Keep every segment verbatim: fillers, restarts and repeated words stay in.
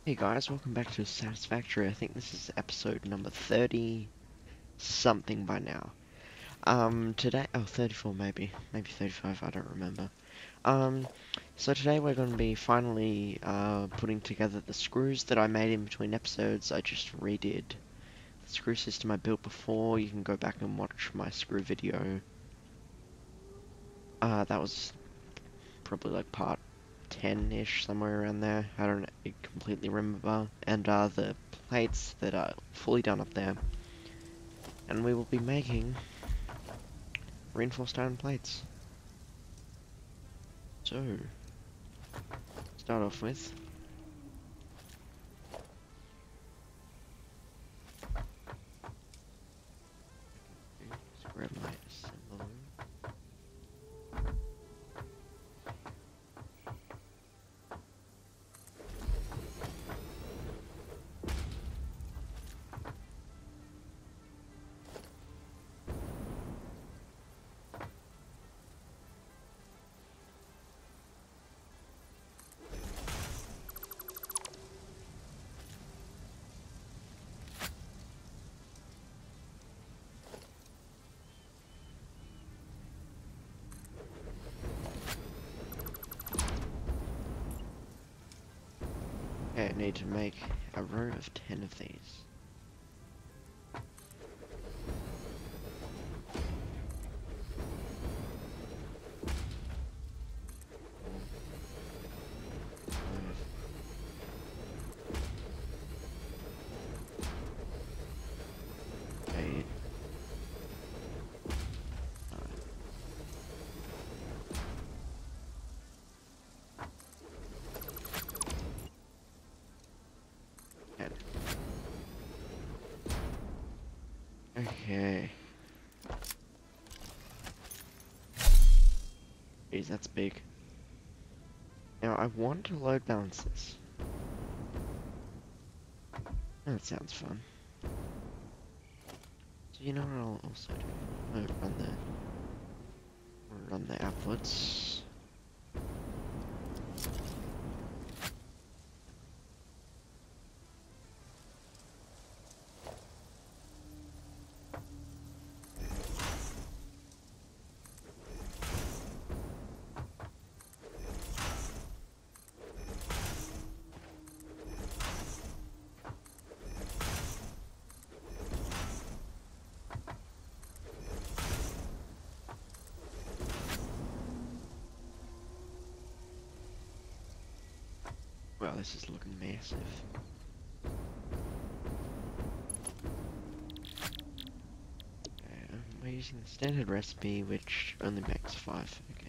Hey guys, welcome back to Satisfactory. I think this is episode number thirty something by now. Um, today, oh, thirty-four maybe, maybe thirty-five, I don't remember. Um, so today we're going to be finally, uh, putting together the screws that I made in between episodes. I just redid the screw system I built before. You can go back and watch my screw video. Uh, that was probably like part ten-ish, somewhere around there. I don't completely remember. And uh, the plates that are fully done up there. And we will be making reinforced iron plates. So, start off with just grab my assembler. Okay, I need to make a row of ten of these. Eight. Ten. Okay. Jeez, that's big. Now I want to load balance this. That sounds fun. So you know what I'll also do? I'll run the I'll run the outputs. Well, this is looking massive. Okay, we're using the standard recipe, which only makes five. Okay.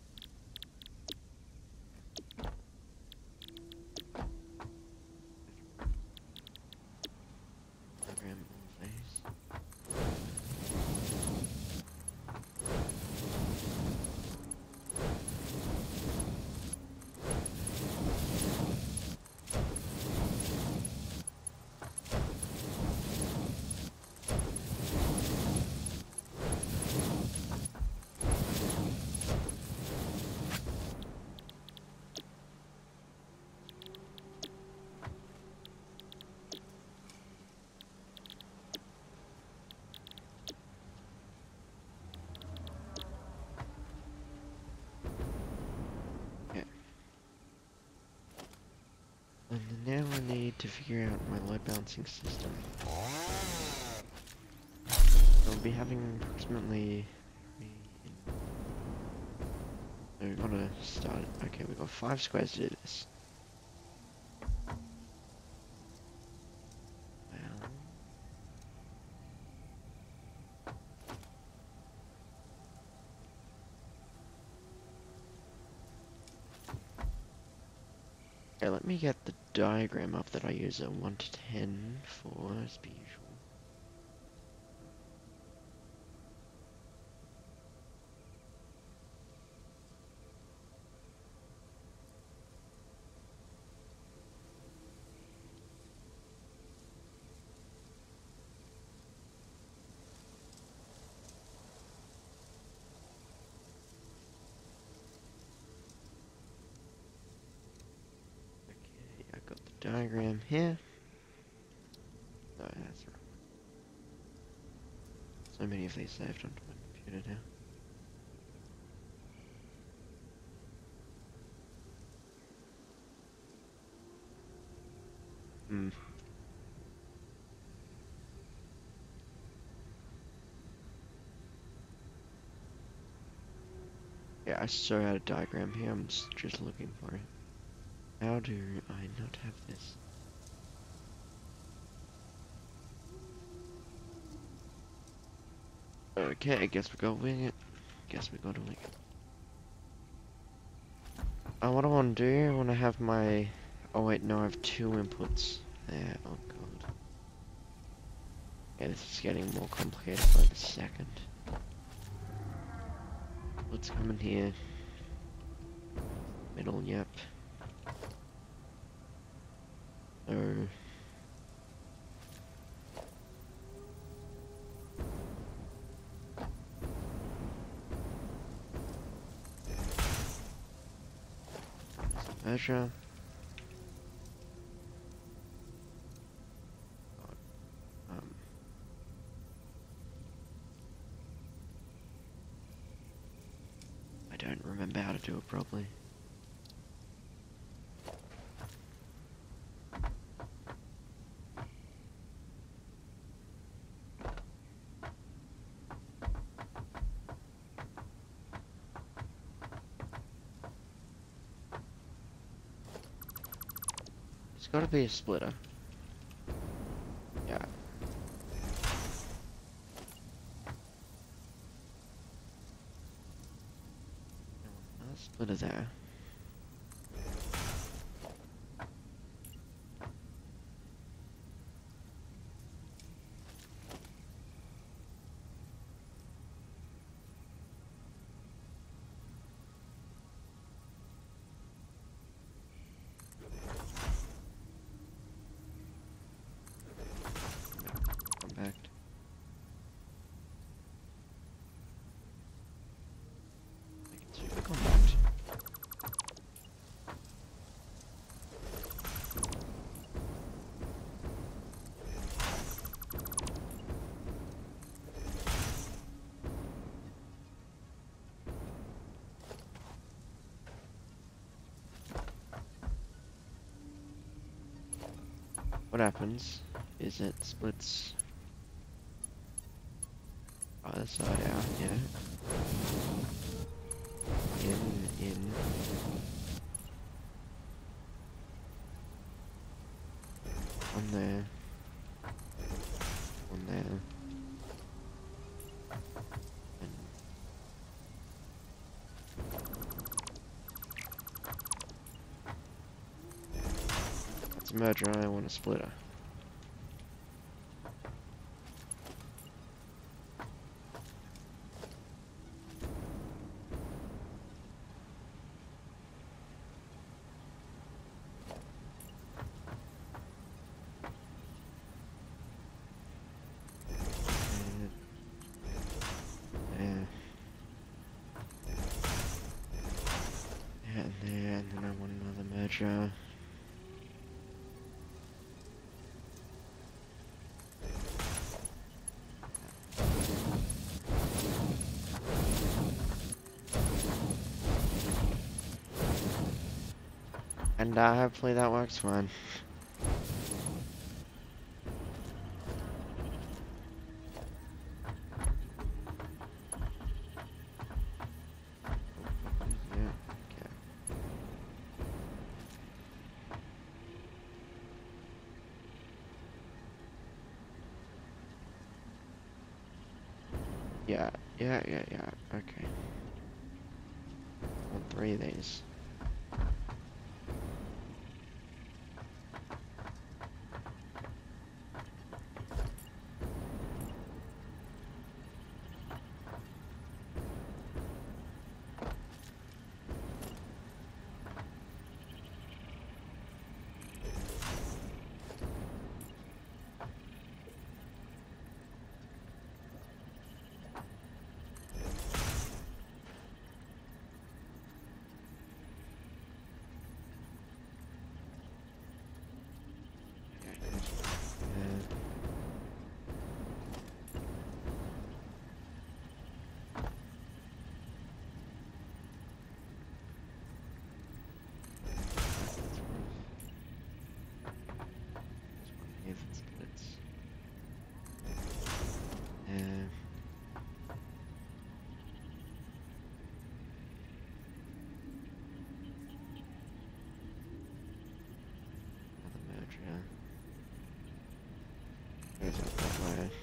Program all these. Okay. And now I need to figure out my load balancing system. I'll be having approximately so we gotta start it. Okay, we've got five squares to do this. Well, okay, let me get the diagram up that I use a one to ten for, as per usual. Okay, I got the diagram here. No, that's right. So many of these saved onto my computer now. Hmm. Yeah, I saw out a diagram here. I'm just, just looking for it. How do I not have this? Okay, I guess we gotta wing it. Guess we gotta wing it. Uh, what I want to do, I want to have my... Oh wait, no, I have two inputs there. Oh god. Yeah, this is getting more complicated by the second. Let's come in here. Middle, yep. So... measure. Um, I don't remember how to do it properly. It's gotta be a splitter. Yeah. Another splitter there. Compact. Make it super compact. What happens is it splits either side out, yeah. In, in. One there. One there. And that's a merger, I want a splitter. Merger. And uh, hopefully that works fine. Yeah, yeah, yeah, yeah, okay. Want three of these. Yeah. Goes up that way.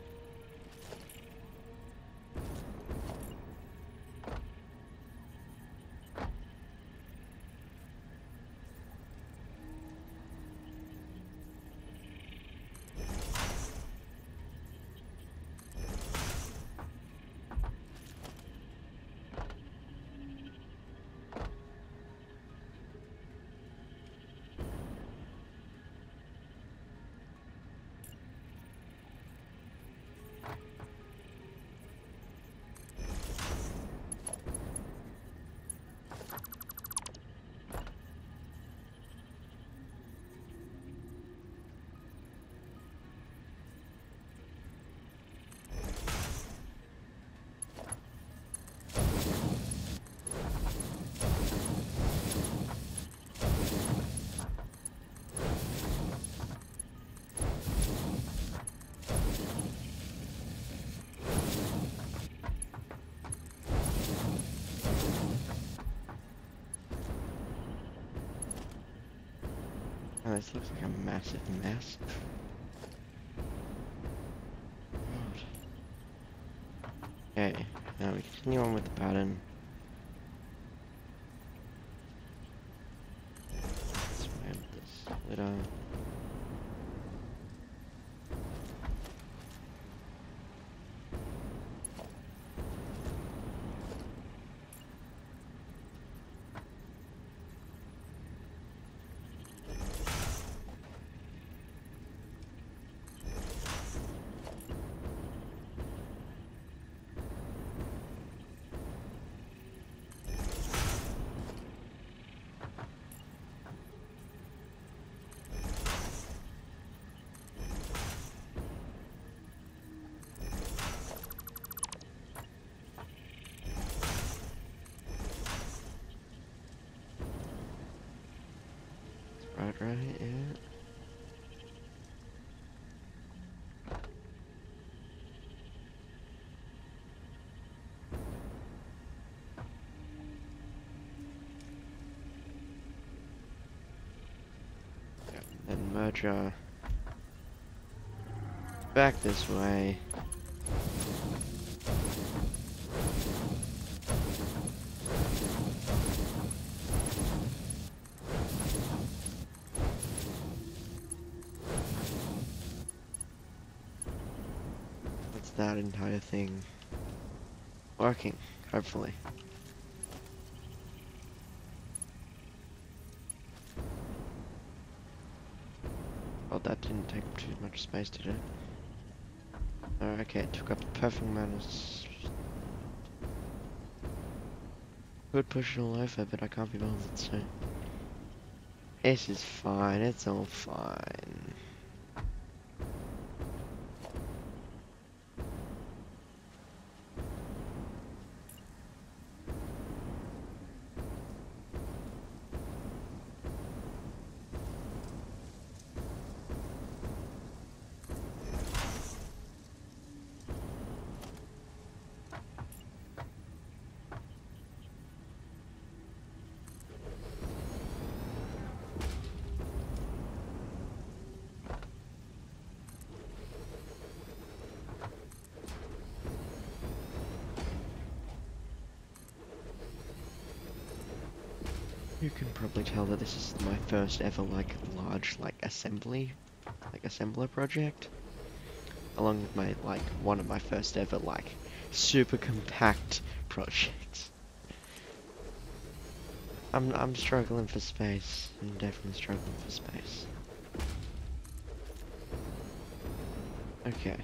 Oh, this looks like a massive mess. Okay, now we continue on with the pattern. This way with this splitter. Right, right, yeah. Yep, then merger back this way. That's that entire thing working, hopefully. Oh, that didn't take too much space, did it? Oh, okay, it took up the perfect amount of s- could push it all over, but I can't be bothered, so... This is fine, it's all fine. You can probably tell that this is my first ever, like, large, like, assembly, like, assembler project. Along with my, like, one of my first ever, like, super compact projects. I'm, I'm struggling for space. I'm definitely struggling for space. Okay.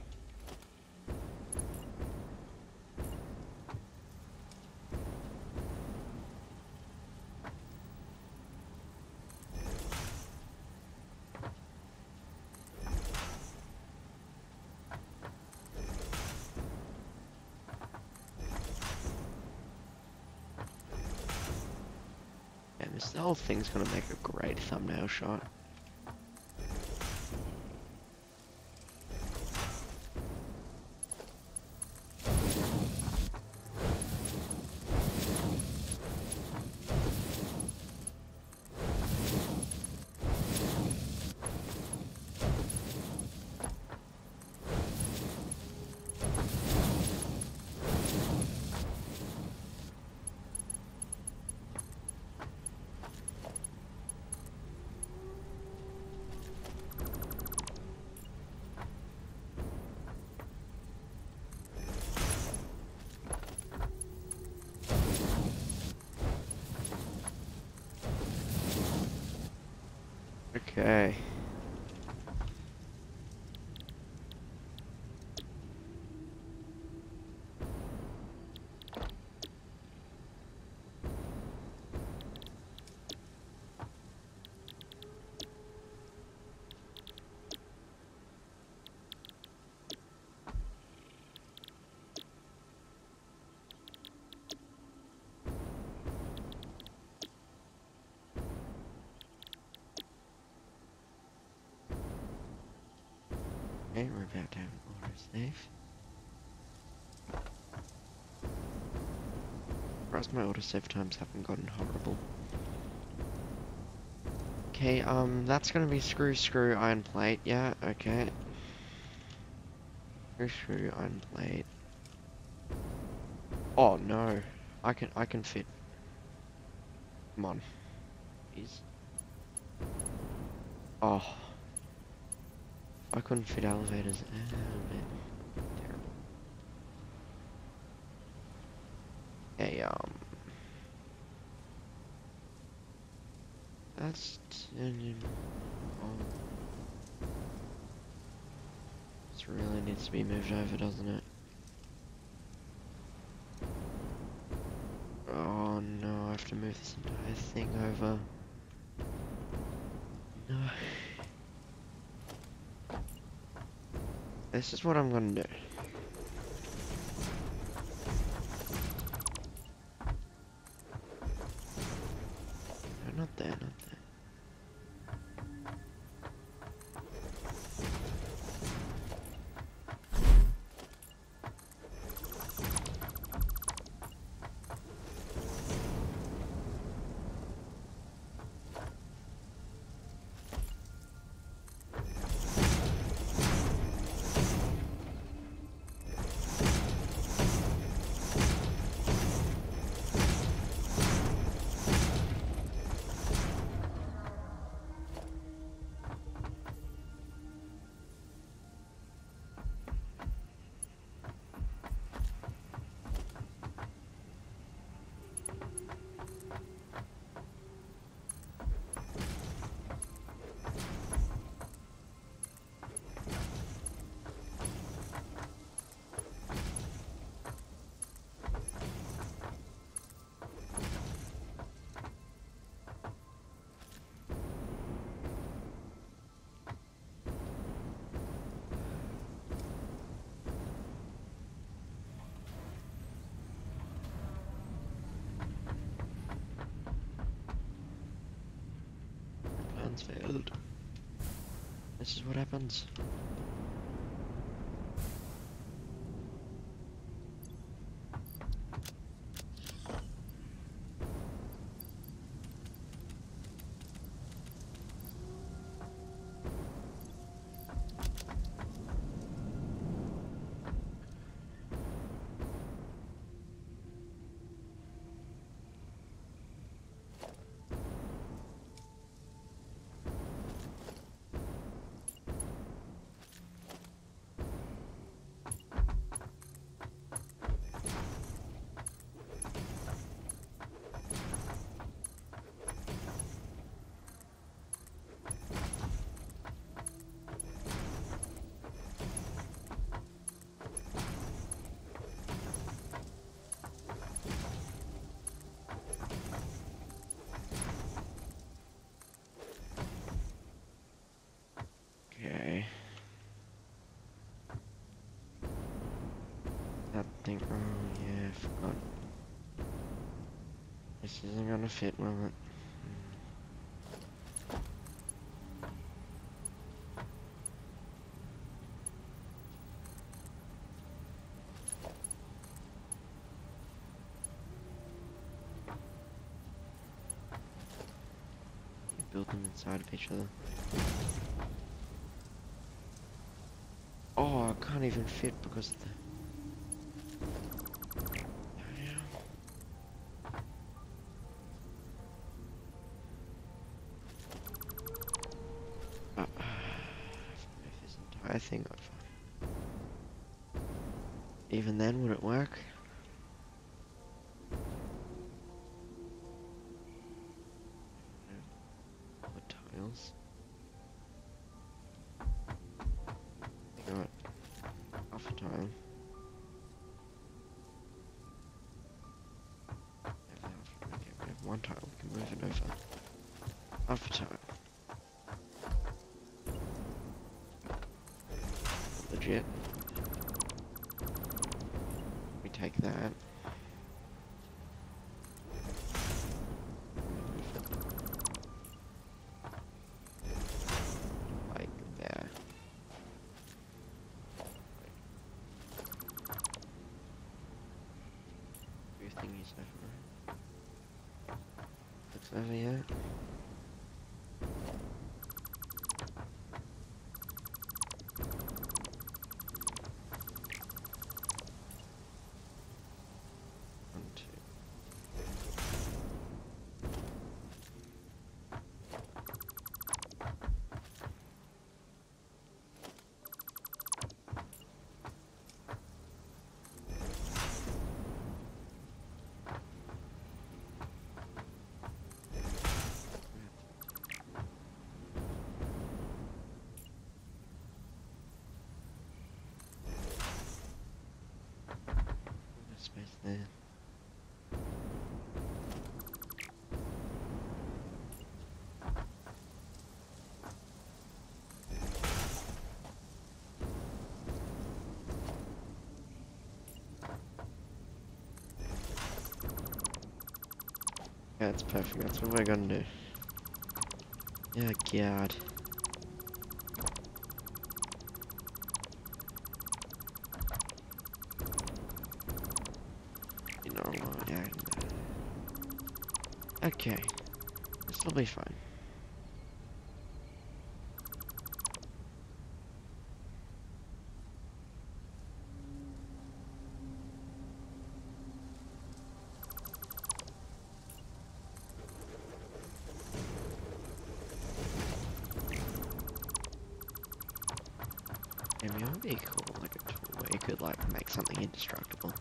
And this whole thing's gonna make a great thumbnail shot. Okay. Okay, we're about to have an autosave. Surprised my autosave times haven't gotten horrible. Okay, um, that's gonna be screw, screw, iron plate. Yeah, okay. Screw, screw, iron plate. Oh no, I can, I can fit. Come on, please. Oh, I couldn't fit elevators. Oh, man. Terrible. Okay, um, that's. Oh, this really needs to be moved over, doesn't it? Oh no, I have to move this entire thing over. No. This is what I'm gonna do. No, not there, not there. Plans failed. This is what happens. Okay. That thing. Oh yeah, I forgot. This isn't gonna fit, will it? You build them inside of each other. Oh, I can't even fit because of the. Uh, I have to move this entire thing over. Even then, would it work? Put tiles. one tile, we can move it over. Half a tile. Legit. We take that. Like there. Two thingies over. Looks over yet. Space there. Yeah, that's perfect. That's what we're gonna do. Yeah, God. You know what? Yeah. Okay. This will be fine. I mean, it would be cool, like a tool where you could like make something indestructible.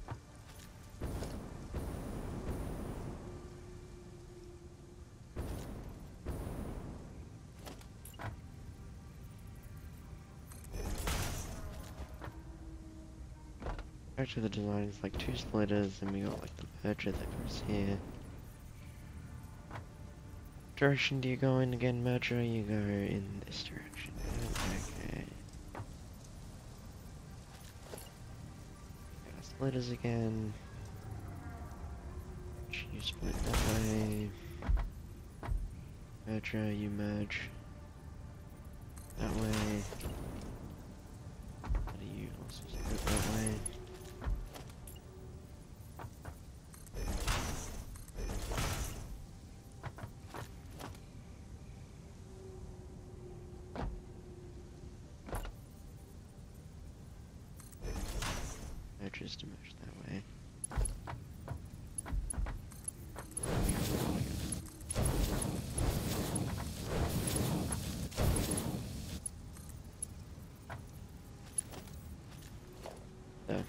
Back to the design, it's like two splitters, and we got like the merger that goes here. Direction do you go in again, merger? You go in this direction. Okay. Got splitters again. You split that way. Merger, you merge. That way. How do you also split that way? Merges to merge that way. There.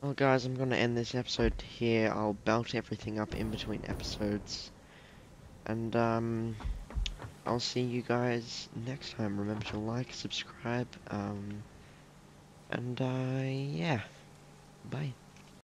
Well, guys, I'm gonna end this episode here. I'll belt everything up in between episodes. And, um, I'll see you guys next time. Remember to like, subscribe, um, and, uh, yeah. Bye.